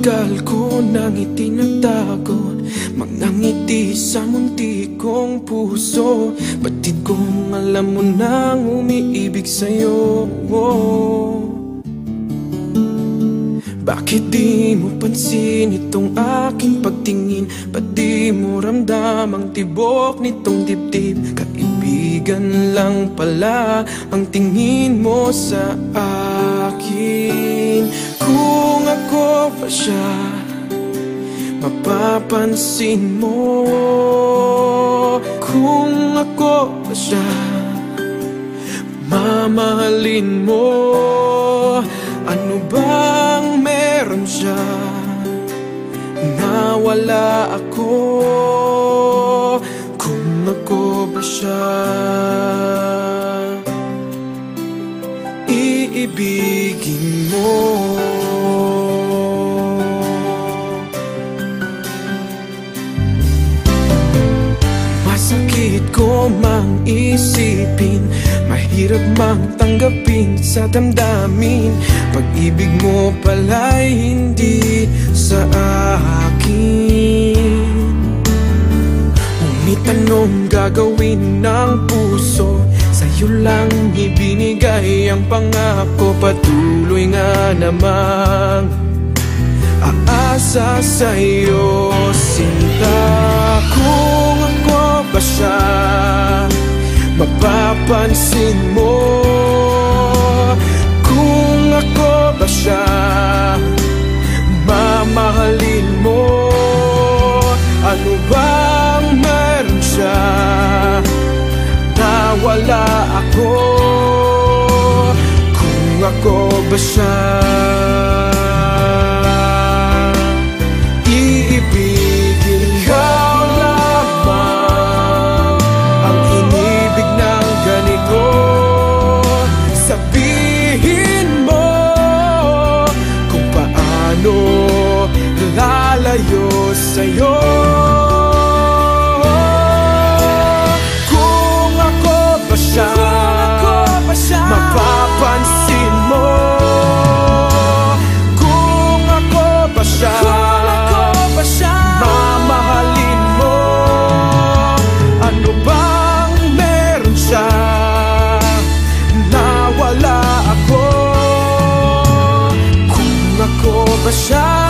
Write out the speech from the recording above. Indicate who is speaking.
Speaker 1: Matagal ko nang itinatago mga ngiti sa munti kong puso. Batid kong alam mo nang umiibig sa'yo. Bakit di mo pansin itong aking pagtingin? Ba't di mo ramdam ang tibok nitong dibdib? Kaibigan lang pala ang tingin mo sa akin. Kung ako pa siya, mapapansin mo. Kung ako pa siya, mamahalin mo. Ano bang meron siya na wala ako? Kung ako ba siya, iibigin mo. Masakit ko mang isipin, mahirap mang tanggapin sa damdamin. Pag-ibig mo pala'y hindi sa akin. Ngunit anong gagawin ng puso? Sa'yo lang ibinigay ang pangako. Patuloy nga namang aasa sa'yo, sinta. Kung ako ba siya, mapapansin mo. Kung ako ba siya, mamahalin mo. Ano bang meron siya na wala ako? Kung ako ba siya, iibigin ikaw lamang ang inibig ng ganito. Sabihin mo kung paano lalayo sa'yo. Kung ako ba siya, mapapansin mo. Kung ako ba siya, mamahalin mo. Ano bang meron siya na wala ako? Kung ako ba siya,